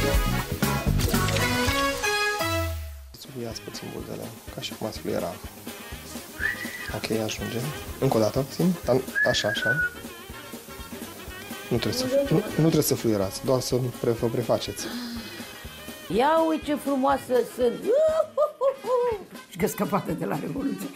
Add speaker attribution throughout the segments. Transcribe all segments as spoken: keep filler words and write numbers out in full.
Speaker 1: Subliați puțin buzele, ca și cum ați fluiera. Ok, ajunge. Încă o dată, puțin. Așa, așa. Nu trebuie să, nu, nu trebuie să fluierați, doar să pre, vă prefaceți.
Speaker 2: Ia uite ce frumoasă sunt! Și că scăpată de la Revoluție.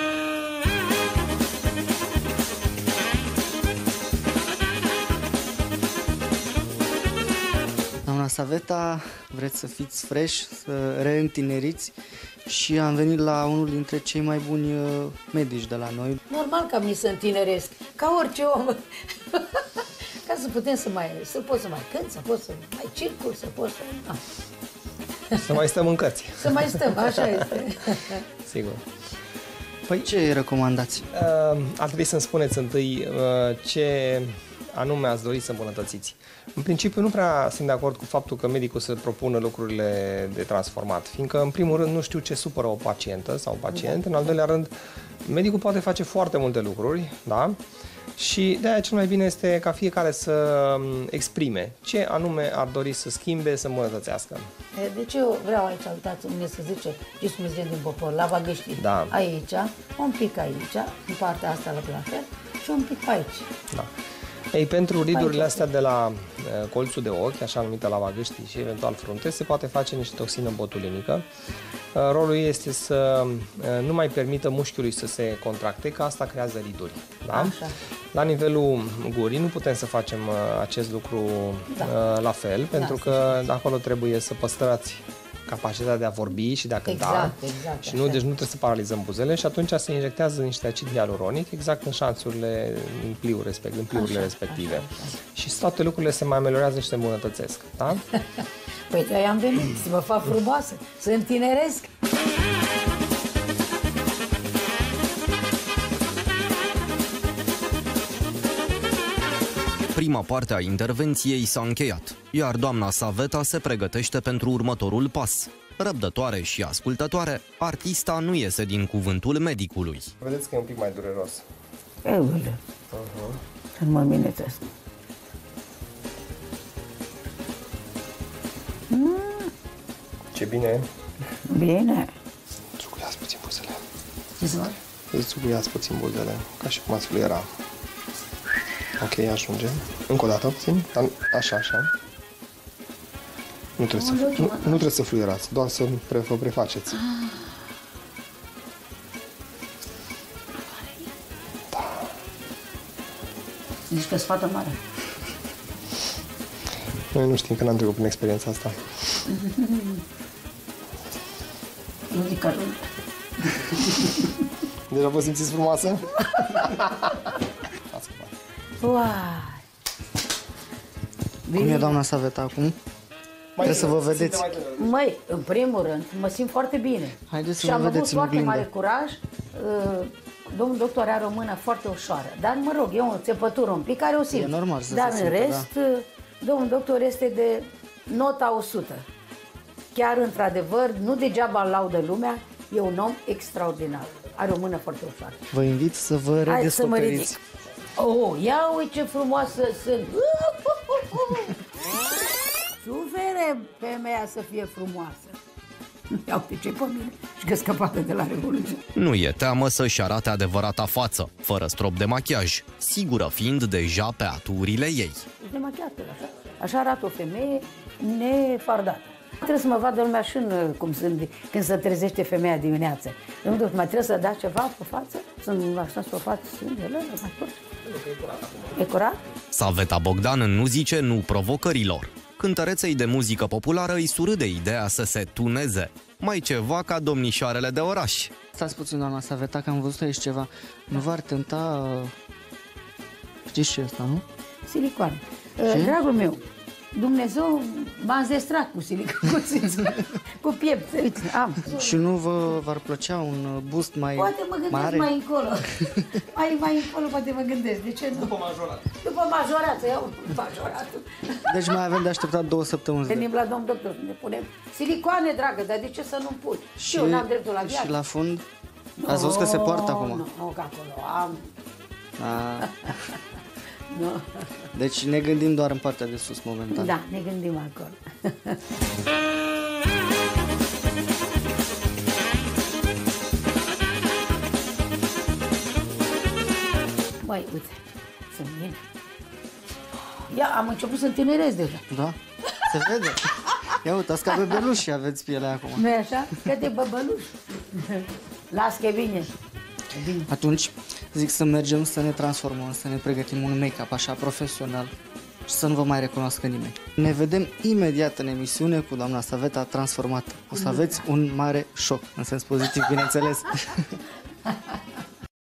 Speaker 3: Doamna Saveta, vreți să fiți fresh, să reîntineriți și am venit la unul dintre cei mai buni medici de la noi.
Speaker 2: Normal că mi se întineresc, ca orice om. Ca să putem să mai, să pot să mai cânt, să pot să mai circul, să pot să... Ah.
Speaker 1: Să mai stăm în cărți.
Speaker 2: Să mai stăm, așa este.
Speaker 1: Sigur.
Speaker 3: Păi ce recomandați?
Speaker 1: Uh, ar trebui să-mi spuneți întâi uh, ce anume ați dori să îmbunătățiți. În principiu nu prea sunt de acord cu faptul că medicul să propună lucrurile de transformat, fiindcă în primul rând nu știu ce supără o pacientă sau un pacient, în al doilea rând medicul poate face foarte multe lucruri, da? Și de-aia cel mai bine este ca fiecare să exprime ce anume ar dori să schimbe, să îmbunătățească.
Speaker 2: Deci eu vreau aici, uitați, unde se zice, Iisus Dumnezeu din popor, la Vaghești,
Speaker 1: da.
Speaker 2: Aici, un pic aici, în partea asta la fel, și un pic aici.
Speaker 1: Da. Ei, pentru ridurile astea de la uh, colțul de ochi, așa numită lavagăștii și eventual frunte, se poate face niște toxină botulinică. Uh, rolul ei este să uh, nu mai permită mușchiului să se contracte, că asta creează riduri. Da?
Speaker 2: Așa.
Speaker 1: La nivelul gurii nu putem să facem uh, acest lucru da. uh, la fel, pentru da, că de acolo trebuie să păstrați capacitatea de a vorbi și de a cânta.
Speaker 2: Exact, exact,
Speaker 1: și nu, deci nu trebuie să paralizăm buzele și atunci se injectează niște acid hialuronic exact în șanțurile, în pliul respect, în pliurile așa, respective. Așa, așa. Și toate lucrurile se mai ameliorează și se îmbunătățesc. Da?
Speaker 2: Păi de-aia am venit, să mă fac frumoasă, să întineresc.
Speaker 4: Prima parte a intervenției s-a încheiat, iar doamna Saveta se pregătește pentru următorul pas. Răbdătoare și ascultătoare, artista nu iese din cuvântul medicului.
Speaker 1: Vedeți că e un pic mai dureros.
Speaker 2: Eule, uh-huh. Când mă minetesc. Mm.
Speaker 1: Ce bine!
Speaker 2: Bine!
Speaker 1: Țuguiați puțin buzele.
Speaker 2: Ce să fac?
Speaker 1: Țuguiați puțin buzele, ca și cum ați fluiera. Ok, ajunge. Încă o dată, puțin. Așa, așa. Nu trebuie, să, nu, nu trebuie să fluierați, doar să pre, vă prefaceți. Da.
Speaker 2: Zici că sfată mare.
Speaker 1: Noi nu știm că n-am trecut prin experiența asta.
Speaker 2: Nu zic că nu.
Speaker 1: Deja vă simțiți frumoasă?
Speaker 2: Uai!
Speaker 3: Cum e doamna Saveta acum? Mai trebuie să vă vedeți.
Speaker 2: Măi, în primul rând, mă simt foarte bine.
Speaker 3: Haideți să
Speaker 2: și
Speaker 3: vă
Speaker 2: am
Speaker 3: vedeți
Speaker 2: avut
Speaker 3: în
Speaker 2: foarte
Speaker 3: oglindă.
Speaker 2: mare curaj. Domnul doctor are o mână foarte ușoară, dar mă rog, e o țepătură un pic care o simt.
Speaker 3: E normal să
Speaker 2: dar
Speaker 3: se
Speaker 2: în
Speaker 3: simtă,
Speaker 2: rest, da. Domnul doctor este de nota o sută. Chiar, într-adevăr, nu degeaba îl laudă lumea, e un om extraordinar. Are o mână foarte ușoară.
Speaker 3: Vă invit să vă redescoperiți.
Speaker 2: Oh, ia uite ce frumoasă sunt! Sufere femeia să fie frumoasă. Ia uite ce pe mine și că scăpată de la Revoluție.
Speaker 4: Nu e teamă să-și arate adevărata față, fără strop de machiaj, sigură fiind deja pe aturile ei.
Speaker 2: Demachiată, așa. Așa arată o femeie nefardată. Trebuie să mă vadă lumea și în, cum sunt, când se trezește femeia dimineață. Domnul, mai trebuie să dea ceva pe față? Să-mi așa pe față sângele? E curat?
Speaker 4: Saveta Bogdan nu zice nu provocărilor. Cântăreței de muzică populară îi surâde ideea să se tuneze, mai ceva ca domnișoarele de oraș.
Speaker 3: Stați puțin, doamna Saveta, că am văzut aici ceva. Nu v-ar tenta... Știți ce e asta, nu?
Speaker 2: Silicoane. Dragul meu, Dumnezeu m-a înzestrat cu silicon, cu piept, uite, am.
Speaker 3: Și nu vă v-ar plăcea un bust mai mare?
Speaker 2: Poate mă gândesc
Speaker 3: mare?
Speaker 2: mai încolo. mai, mai încolo poate mă gândesc, de ce nu?
Speaker 1: După majorat.
Speaker 2: După majorat, să iau majoratul.
Speaker 3: Deci mai avem de așteptat două săptămâni.
Speaker 2: Venim la domn doctor, ne punem silicoane, dragă, dar de ce să nu pun? Și eu n-am dreptul la viață.
Speaker 3: Și la fund? Ați văzut că se poartă acum?
Speaker 2: Nu, nu, că acolo am.
Speaker 3: A.
Speaker 2: Nu.
Speaker 3: Deci ne gândim doar în partea de sus momentan.
Speaker 2: Da, ne gândim acolo. Măi, uite, sunt bine. Ia, am început să întinerez deja.
Speaker 3: Da? Se vede. Ia uitați ca bebeluși aveți pielea acum.
Speaker 2: Nu-i așa? Că de băbăluș. Las că e bine. E bine.
Speaker 3: Atunci zic să mergem să ne transformăm, să ne pregătim un make-up așa profesional și să nu vă mai recunoască nimeni. Ne vedem imediat în emisiune cu doamna Saveta transformată. O să aveți un mare șoc, în sens pozitiv, bineînțeles.